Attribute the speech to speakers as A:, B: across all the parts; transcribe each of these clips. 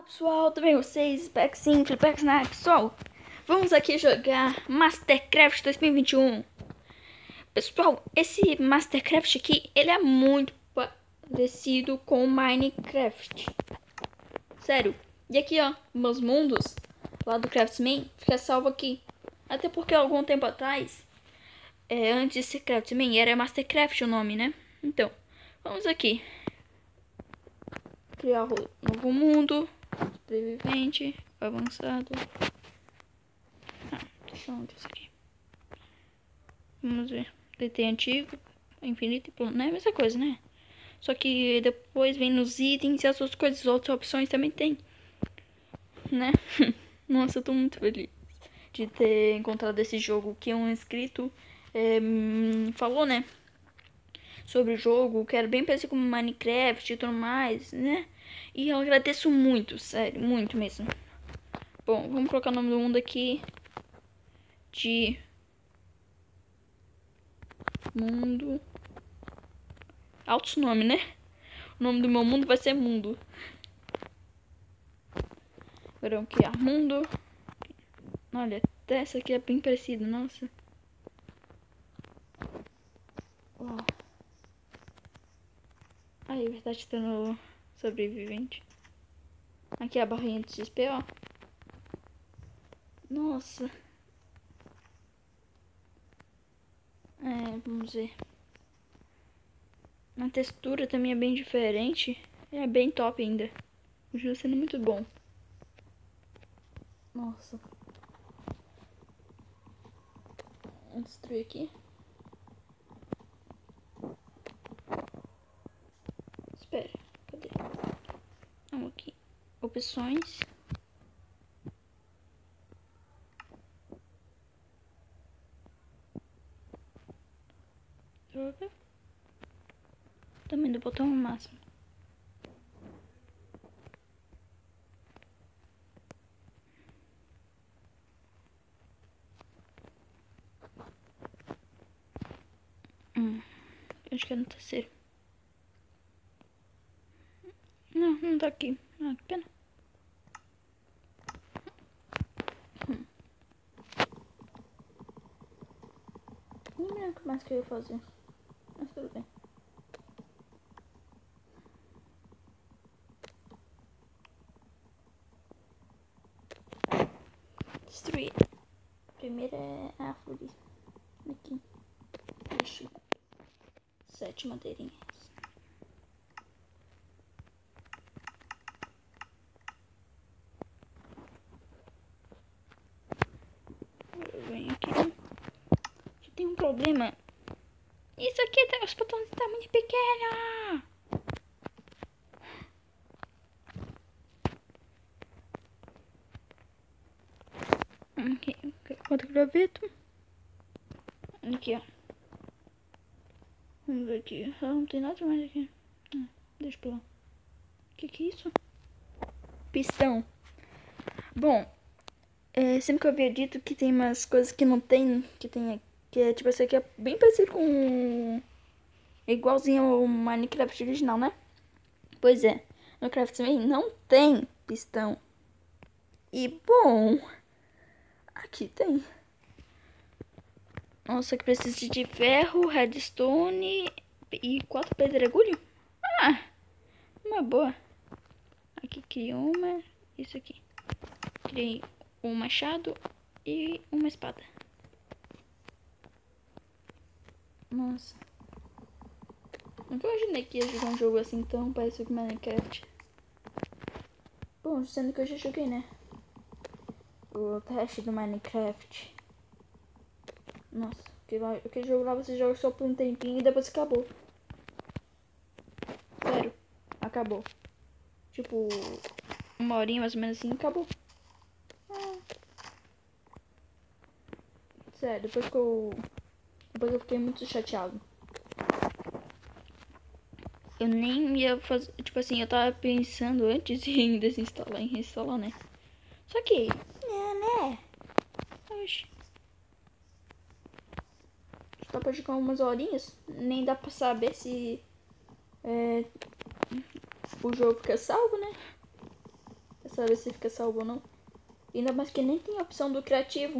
A: Pessoal, tudo bem com vocês? Espero que sim, Felipe Sniper. Pessoal, vamos aqui jogar Mastercraft 2021. Pessoal, esse Mastercraft aqui, ele é muito parecido com Minecraft. Sério. E aqui, ó, meus mundos, lá do Craftsman, fica salvo aqui. Até porque algum tempo atrás, antes de ser Craftsman, era Mastercraft o nome, né? Então, vamos aqui. Criar um novo mundo. Sobrevivente, avançado. Deixa eu ver isso aqui. Vamos ver. DT antigo, infinito e plano. Não é a mesma coisa, né? Só que depois vem nos itens e as outras coisas, outras opções também tem. Né? Nossa, eu tô muito feliz de ter encontrado esse jogo que um inscrito falou, né? Sobre o jogo, que era bem parecido com Minecraft e tudo mais, né? E eu agradeço muito, sério, muito mesmo. Bom, vamos colocar o nome do mundo aqui de mundo. Altos nome, né? O nome do meu mundo vai ser mundo. Agora vamos criar mundo. Olha, até essa aqui é bem parecida, nossa. Oh. Aí, é verdade, tá no sobrevivente. Aqui é a barrinha do XP, ó. Nossa. Vamos ver. A textura também é bem diferente. É bem top ainda. Continua sendo muito bom. Nossa. Vamos destruir aqui. Espera, cadê? Vamos aqui. Opções. Droga. Tamanho do botão máximo. Acho que é no terceiro. Não, não tá aqui. Ah, que pena. Nem lembro o que mais que eu ia fazer. Mas tudo bem. Destruir. Primeiro é a árvore. Aqui. Deixa 7 madeirinhas. Eu venho aqui. Aqui tem um problema. Isso aqui tem os botões de tamanho pequeno. Aqui, outro graveto. Aqui, ó. Vamos ver aqui. Não tem nada mais aqui. Deixa pra lá. Que é isso? Pistão. Bom, sempre que eu havia dito que tem umas coisas que não tem, que é tipo, esse aqui é bem parecido com igualzinho ao Minecraft original, né? Pois é, no Craftsman não tem pistão. E bom, aqui tem. Nossa, que precisa de ferro, redstone e 4 pedregulho? Ah, uma boa. Aqui criei uma, isso aqui. Criei um machado e uma espada. Nossa. Nunca imaginei que ia jogar um jogo assim tão parecido com Minecraft. Bom, sendo que eu já joguei, né? O teste do Minecraft. Nossa, aquele jogo lá você joga só por um tempinho e depois acabou. Sério, acabou. Tipo, 1 horinha mais ou menos assim, acabou. Sério, depois eu fiquei muito chateado. Eu nem ia fazer, tipo assim, eu tava pensando antes de desinstalar e reinstalar, né? Só que, né? Oxi. Só pra jogar umas horinhas, nem dá pra saber se o jogo fica salvo, né? saber se fica salvo ou não. Ainda mais que nem tem a opção do criativo.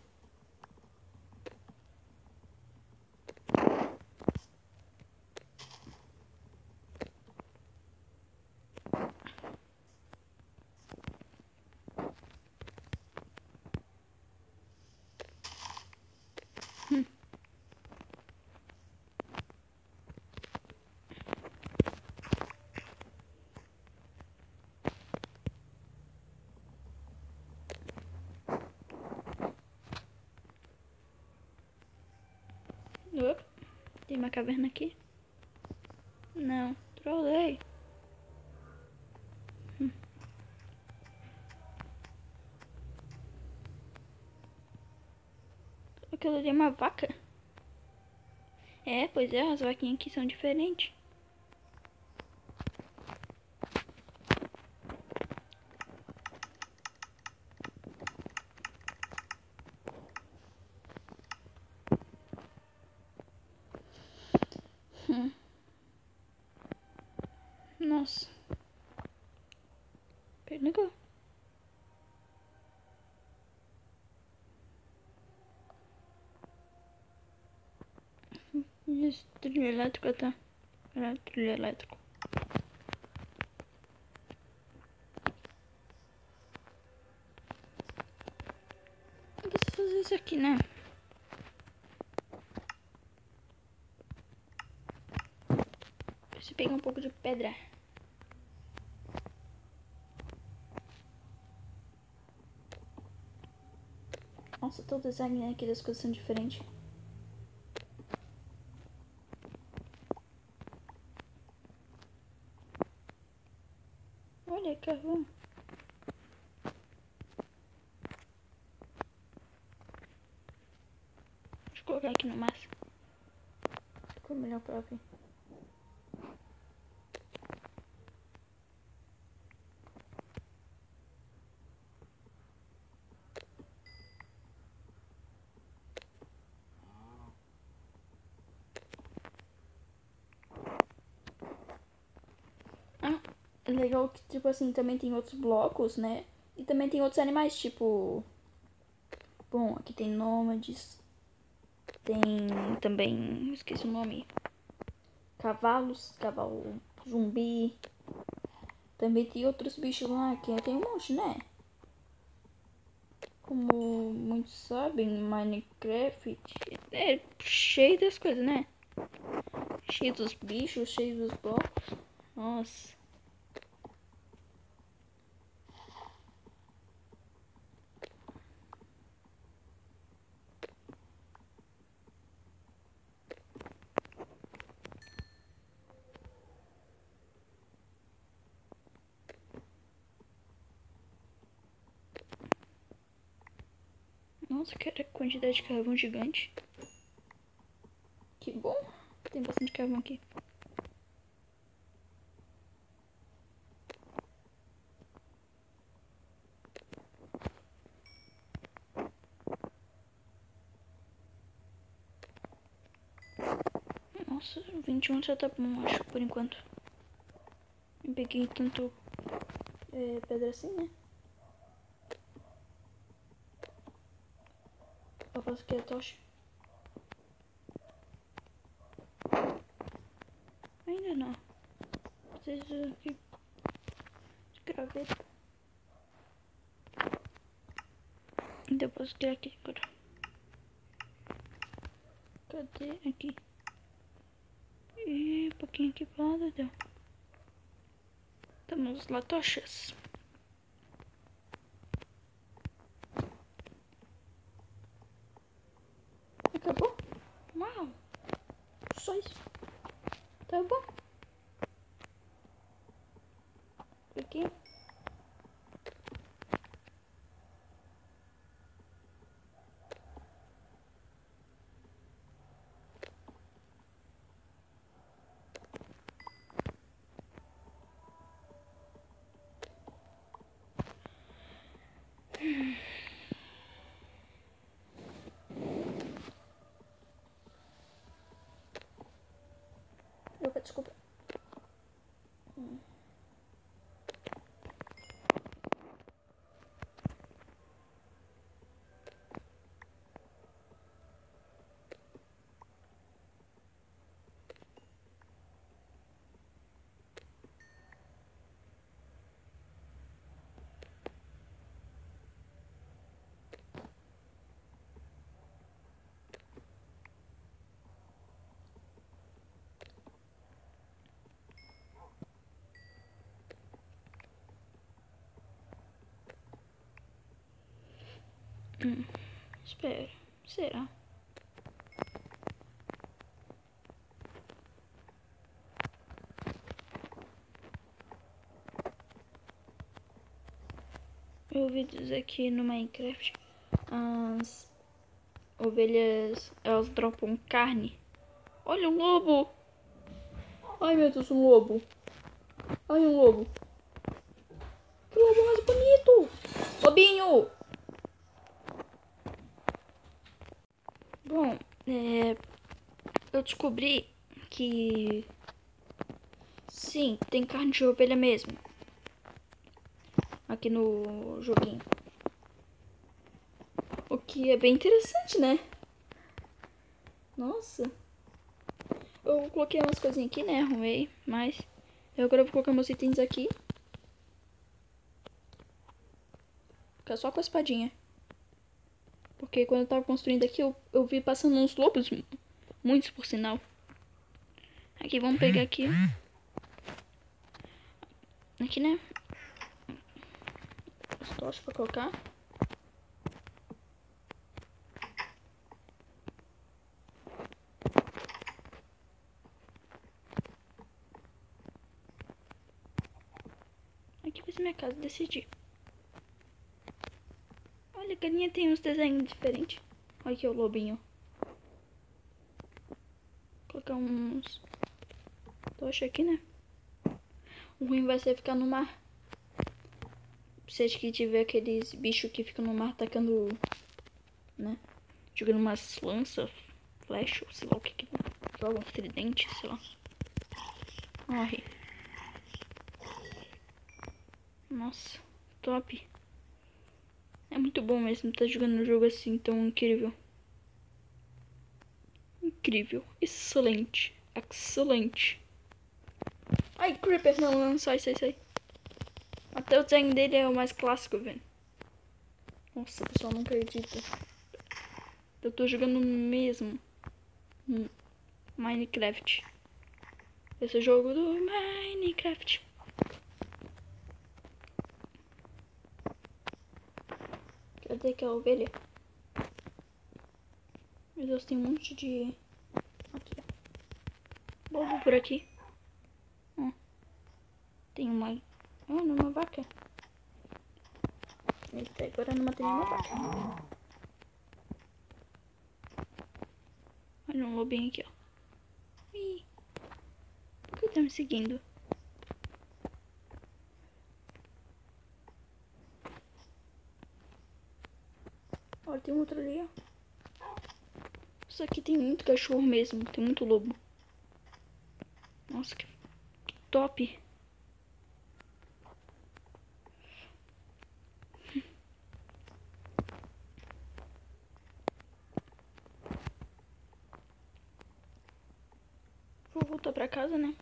A: Opa, tem uma caverna aqui? Não, trolei. Aquilo ali é uma vaca? É, pois é, as vaquinhas aqui são diferentes. Nossa. Pegou. Isso, trilho elétrico, tá? Era trilho elétrico. Eu preciso fazer isso aqui, né? Preciso pegar um pouco de pedra. Nossa, todo o design aqui das coisas são diferentes. Olha, carvão. Deixa eu colocar aqui no máximo. Ficou melhor pra ver. Ah, é legal que, tipo assim, também tem outros blocos, né? E também tem outros animais, tipo... Bom, aqui tem nômades. Tem também... Esqueci o nome. Cavalos. Cavalo zumbi. Também tem outros bichos lá, que tem um monte, né? Como muitos sabem, Minecraft é cheio das coisas, né? Cheio dos bichos, cheio dos blocos. Nossa. Nossa, que quantidade de carvão gigante. Que bom. Tem bastante carvão aqui. Nossa, 21 já tá bom, acho, por enquanto. Eu peguei tanto pedra assim, né? Eu faço aqui a tocha. Ainda não. Preciso aqui de graveto. Então eu posso criar aqui agora. Cadê? Aqui. E um pouquinho aqui pra lá, deu. Temos lá tochas. Acabou? Uau! Só isso. Tá bom. Aqui. Opa, desculpa. Espera. Será? Eu ouvi dizer que no Minecraft as ovelhas, elas dropam carne. Olha um lobo! Ai meu Deus, um lobo! Ai, um lobo! Que lobo mais bonito! Lobinho! Bom, eu descobri que sim, tem carne de ovelha mesmo. Aqui no joguinho. O que é bem interessante, né? Nossa. Eu coloquei umas coisinhas aqui, né? Arrumei, mas eu agora vou colocar meus itens aqui. Ficar só com a espadinha. Porque quando eu tava construindo aqui, eu vi passando uns lobos. Muitos, por sinal. Aqui, vamos pegar aqui. Aqui, né? As tochas pra colocar. Aqui vai ser minha casa, decidi. Olha, a galinha tem uns desenhos diferentes. Olha aqui o lobinho. Vou colocar uns tocha aqui, né? O ruim vai ser ficar no mar. Se que tiver aqueles bichos que ficam no mar atacando, né? Jogando umas lanças, flecha, sei lá o que joga, um tridente, sei lá. Morre. Nossa, top. É muito bom mesmo estar jogando um jogo assim tão incrível. Incrível, excelente, excelente. Ai, Creeper, não, sai. Até o design dele é o mais clássico, velho. Nossa, o pessoal não acredita. Eu tô jogando mesmo Minecraft. Esse é o jogo do Minecraft. Cadê aquela ovelha? Meu Deus, tem um monte de... Aqui, ó. Lobo por aqui. Ó. Tem uma... Olha, uma vaca. Eita, agora não matei nenhuma vaca. Olha um lobinho aqui, ó. Ih. Por que tá me seguindo? Olha, tem outro ali, ó. Isso aqui tem muito cachorro mesmo. Tem muito lobo. Nossa, que top. Vou voltar pra casa, né?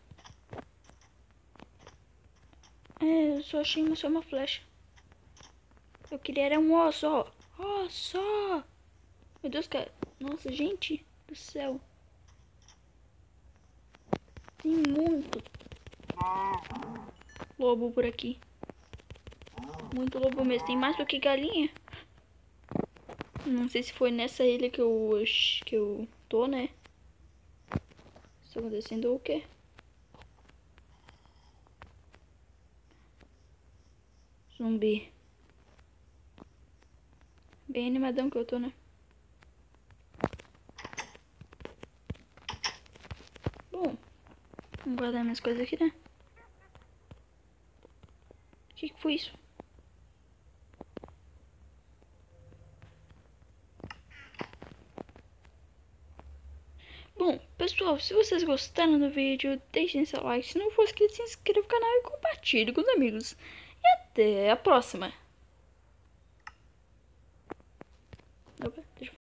A: Eu só achei só uma flecha. Eu queria era um osso, ó. Osso! Meu Deus, cara. Nossa, gente do céu. Tem muito lobo por aqui. Muito lobo mesmo. Tem mais do que galinha. Não sei se foi nessa ilha que eu tô, né? Está acontecendo o quê? Zumbi. Bem animadão que eu tô, né? Bom, vamos guardar minhas coisas aqui, né? O que foi isso? Bom, pessoal, se vocês gostaram do vídeo, deixem seu like. Se não for inscrito, se inscreva no canal e compartilhe com os amigos. E até a próxima. Opa, deixa eu